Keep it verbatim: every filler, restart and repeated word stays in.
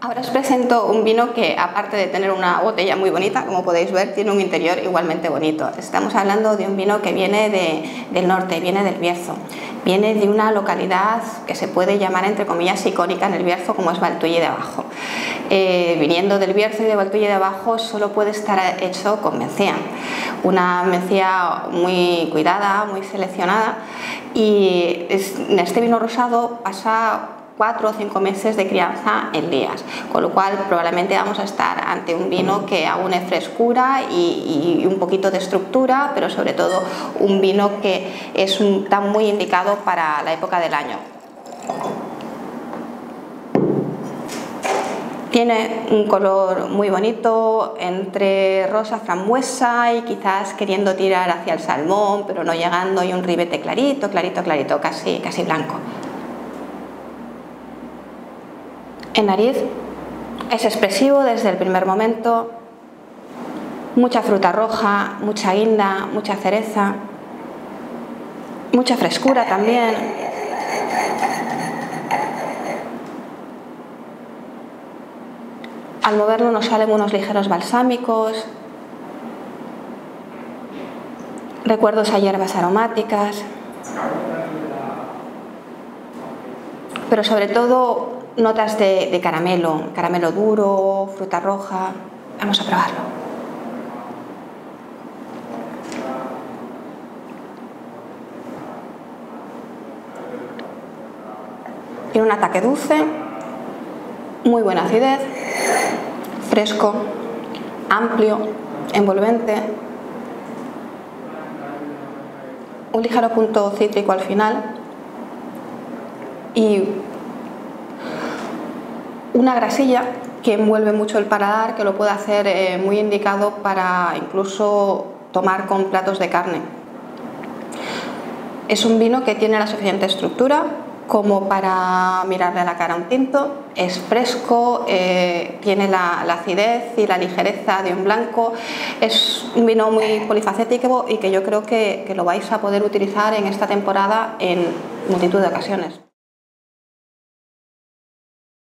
Ahora os presento un vino que, aparte de tener una botella muy bonita, como podéis ver, tiene un interior igualmente bonito. Estamos hablando de un vino que viene de, del norte, viene del Bierzo. Viene de una localidad que se puede llamar, entre comillas, icónica en el Bierzo, como es Valtulle de Abajo. Eh, viniendo del Bierzo y de Valtulle de Abajo, solo puede estar hecho con mencía. Una mencía muy cuidada, muy seleccionada, y es, en este vino rosado pasa cuatro o cinco meses de crianza en lías, con lo cual probablemente vamos a estar ante un vino que aúne frescura y, y un poquito de estructura, pero sobre todo un vino que es un, está muy indicado para la época del año. Tiene un color muy bonito, entre rosa frambuesa y quizás queriendo tirar hacia el salmón, pero no llegando, y un ribete clarito, clarito, clarito, casi, casi blanco. En nariz es expresivo desde el primer momento, mucha fruta roja, mucha guinda, mucha cereza, mucha frescura también. Al moverlo nos salen unos ligeros balsámicos, recuerdos a hierbas aromáticas, pero sobre todo notas de, de caramelo, caramelo duro, fruta roja. Vamos a probarlo. Tiene un ataque dulce, muy buena acidez, fresco, amplio, envolvente, un ligero punto cítrico al final y una grasilla que envuelve mucho el paladar, que lo puede hacer eh, muy indicado para incluso tomar con platos de carne. Es un vino que tiene la suficiente estructura como para mirarle a la cara a un tinto, es fresco, eh, tiene la, la acidez y la ligereza de un blanco, es un vino muy polifacético y que yo creo que, que lo vais a poder utilizar en esta temporada en multitud de ocasiones.